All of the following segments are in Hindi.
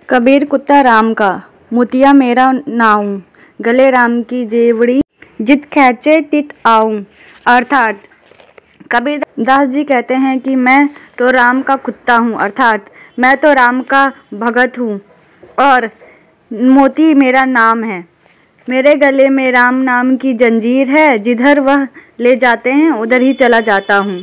कबीर कुत्ता राम का, मोतिया मेरा नाऊं, गले राम की जेवड़ी, जित खैचे तित आऊं। अर्थात कबीर दास जी कहते हैं कि मैं तो राम का कुत्ता हूँ, अर्थात मैं तो राम का भगत हूँ और मोती मेरा नाम है। मेरे गले में राम नाम की जंजीर है, जिधर वह ले जाते हैं उधर ही चला जाता हूँ।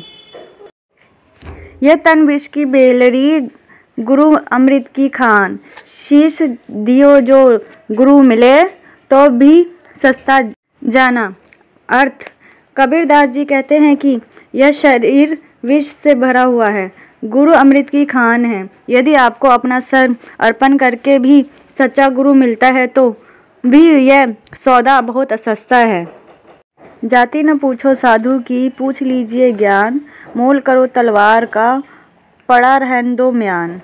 यह तन विष की बेलरी, गुरु अमृत की खान, शीश दियो जो गुरु मिले तो भी सस्ता जाना। अर्थ, कबीर दास जी कहते हैं कि यह शरीर विष से भरा हुआ है, गुरु अमृत की खान है। यदि आपको अपना सर अर्पण करके भी सच्चा गुरु मिलता है तो भी यह सौदा बहुत सस्ता है। जाति न पूछो साधु की, पूछ लीजिए ज्ञान, मोल करो तलवार का, पड़ा रहन दो म्यान।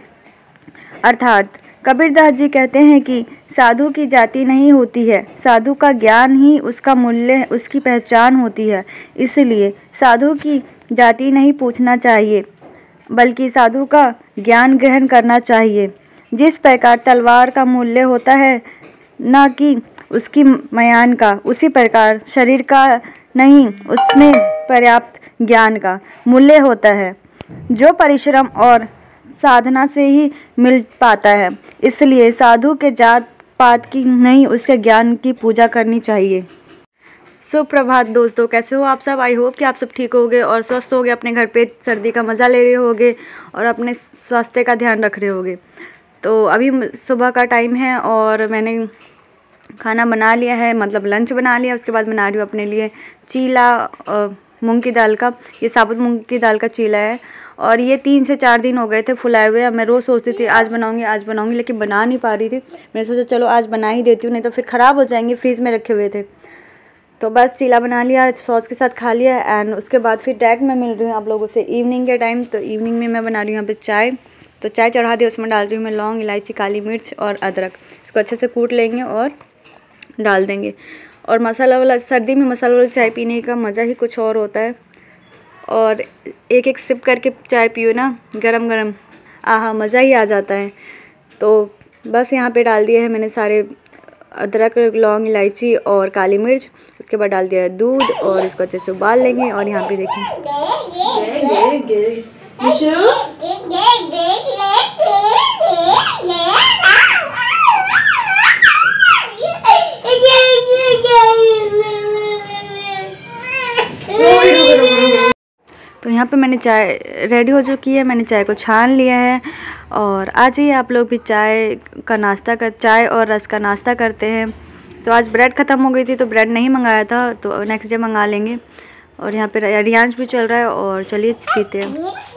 अर्थात कबीर दास जी कहते हैं कि साधु की जाति नहीं होती है, साधु का ज्ञान ही उसका मूल्य, उसकी पहचान होती है। इसलिए साधु की जाति नहीं पूछना चाहिए, बल्कि साधु का ज्ञान ग्रहण करना चाहिए। जिस प्रकार तलवार का मूल्य होता है न कि उसकी म्यान का, उसी प्रकार शरीर का नहीं, उसमें पर्याप्त ज्ञान का मूल्य होता है, जो परिश्रम और साधना से ही मिल पाता है। इसलिए साधु के जात पात की नहीं, उसके ज्ञान की पूजा करनी चाहिए। सुप्रभात दोस्तों, कैसे हो आप सब? आई होप कि आप सब ठीक होगे और स्वस्थ होगे, अपने घर पे सर्दी का मज़ा ले रहे होगे और अपने स्वास्थ्य का ध्यान रख रहे होगे। तो अभी सुबह का टाइम है और मैंने खाना बना लिया है, मतलब लंच बना लिया। उसके बाद बना रही हूँ अपने लिए चीला मूंग की दाल का। ये साबुत मूंग की दाल का चीला है और ये 3 से 4 दिन हो गए थे फुलाए हुए। अब मैं रोज़ सोचती थी आज बनाऊंगी, लेकिन बना नहीं पा रही थी। मैंने सोचा चलो आज बना ही देती हूँ, नहीं तो फिर ख़राब हो जाएंगे, फ्रीज़ में रखे हुए थे। तो बस चीला बना लिया, सॉस के साथ खा लिया एंड उसके बाद फिर डायरेक्ट मैं मिल रही हूँ आप लोगों से इवनिंग के टाइम। तो इवनिंग में मैं बना रही हूँ यहाँ पे चाय। तो चाय चढ़ा दी, उसमें डाल रही हूँ मैं लौंग, इलायची, काली मिर्च और अदरक। इसको अच्छे से कूट लेंगे और डाल देंगे। और मसाला वाला, सर्दी में मसाला वाला चाय पीने का मज़ा ही कुछ और होता है। और एक एक सिप करके चाय पियो ना गरम गरम, आहा मज़ा ही आ जाता है। तो बस यहाँ पे डाल दिए हैं मैंने सारे अदरक, लौंग, इलायची और काली मिर्च। उसके बाद डाल दिया है दूध और इसको अच्छे से उबाल लेंगे। और यहाँ पे देखिए तो यहाँ पे मैंने चाय रेडी हो चुकी है, मैंने चाय को छान लिया है। और आज ही आप लोग भी चाय और रस का नाश्ता करते हैं। तो आज ब्रेड ख़त्म हो गई थी तो ब्रेड नहीं मंगाया था, तो नेक्स्ट डे मंगा लेंगे। और यहाँ पे रियांश भी चल रहा है और चलिए पीते हैं।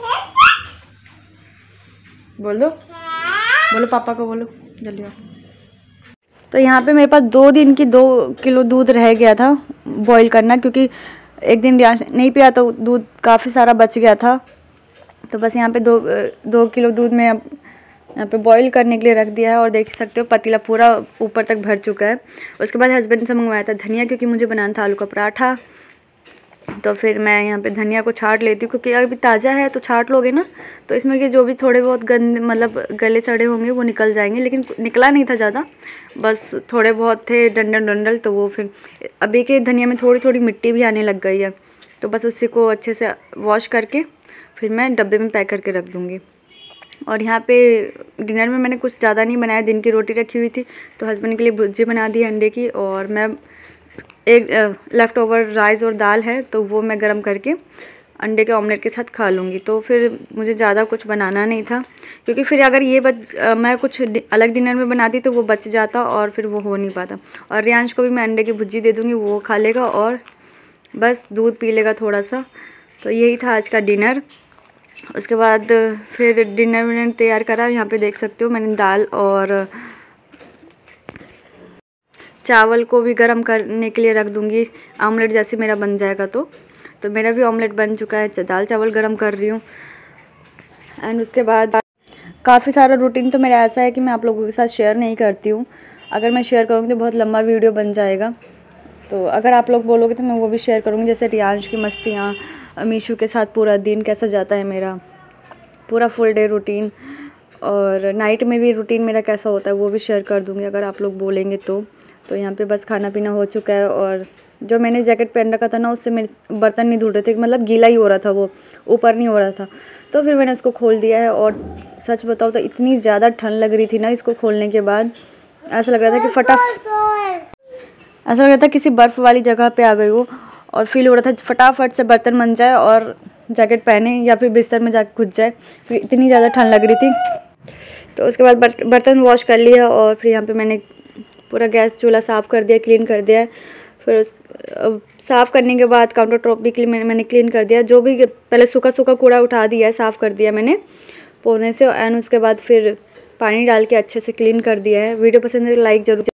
बोलो पापा को, बोलो जल्दी। तो यहाँ पे मेरे पास 2 दिन की 2 किलो दूध रह गया था बॉईल करना, क्योंकि एक दिन रियांश नहीं पिया तो दूध काफ़ी सारा बच गया था। तो बस यहाँ पे 2 किलो दूध में यहाँ पे बॉईल करने के लिए रख दिया है। और देख सकते हो पतीला पूरा ऊपर तक भर चुका है। उसके बाद हस्बैंड से मंगवाया था धनिया, क्योंकि मुझे बनाना था आलू का पराठा। तो फिर मैं यहाँ पे धनिया को छाँट लेती हूँ, क्योंकि अभी ताज़ा है तो छाँट लोगे ना तो इसमें के जो भी थोड़े बहुत गंदे, मतलब गले सड़े होंगे वो निकल जाएंगे। लेकिन निकला नहीं था ज़्यादा, बस थोड़े बहुत थे डंडल। तो वो फिर अभी के धनिया में थोड़ी थोड़ी मिट्टी भी आने लग गई है। तो बस उसी को अच्छे से वॉश करके फिर मैं डब्बे में पैक करके रख दूँगी। और यहाँ पे डिनर में मैंने कुछ ज़्यादा नहीं बनाया, दिन की रोटी रखी हुई थी तो हस्बैंड के लिए भुर्जी बना दी अंडे की। और मैं एक लेफ़्ट ओवर राइस और दाल है तो वो मैं गरम करके अंडे के ऑमलेट के साथ खा लूँगी। तो फिर मुझे ज़्यादा कुछ बनाना नहीं था, क्योंकि फिर अगर ये मैं कुछ अलग डिनर में बनाती तो वो बच जाता और फिर वो हो नहीं पाता। और रियांश को भी मैं अंडे की भुर्जी दे दूँगी, वो खा लेगा और बस दूध पी लेगा थोड़ा सा। तो यही था आज का डिनर। उसके बाद फिर डिनर मैंने तैयार करा। यहाँ पे देख सकते हो मैंने दाल और चावल को भी गरम करने के लिए रख दूँगी, ऑमलेट जैसे मेरा बन जाएगा। तो मेरा भी ऑमलेट बन चुका है, दाल चावल गरम कर रही हूँ। एंड उसके बाद काफ़ी सारा रूटीन तो मेरा ऐसा है कि मैं आप लोगों के साथ शेयर नहीं करती हूँ। अगर मैं शेयर करूँगी तो बहुत लंबा वीडियो बन जाएगा। तो अगर आप लोग बोलोगे तो मैं वो भी शेयर करूँगी, जैसे रियांश की मस्तियाँ, मीशू के साथ पूरा दिन कैसा जाता है मेरा, पूरा फुल डे रूटीन। और नाइट में भी रूटीन मेरा कैसा होता है वो भी शेयर कर दूँगी अगर आप लोग बोलेंगे तो। यहाँ पे बस खाना पीना हो चुका है और जो मैंने जैकेट पहन रखा था ना उससे मेरे बर्तन नहीं धुल रहे थे, मतलब गीला ही हो रहा था, वो ऊपर नहीं हो रहा था। तो फिर मैंने उसको खोल दिया है और सच बताओ तो इतनी ज़्यादा ठंड लग रही थी ना इसको खोलने के बाद, ऐसा लग रहा था कि ऐसा लग रहा था किसी बर्फ़ वाली जगह पे आ गई हो और फील हो रहा था फटाफट से बर्तन बन जाए और जैकेट पहने या फिर बिस्तर में जाकर घुस जाए, फिर इतनी ज़्यादा ठंड लग रही थी। तो उसके बाद बर्तन वॉश कर लिया और फिर यहाँ पे मैंने पूरा गैस चूल्हा साफ़ कर दिया, क्लीन कर दिया। फिर साफ़ करने के बाद काउंटर टॉप भी मैंने क्लीन कर दिया, जो भी पहले सूखा कूड़ा उठा दिया है, साफ़ कर दिया मैंने पोने से। एंड उसके बाद फिर पानी डाल के अच्छे से क्लीन कर दिया है। वीडियो पसंद है तो लाइक ज़रूर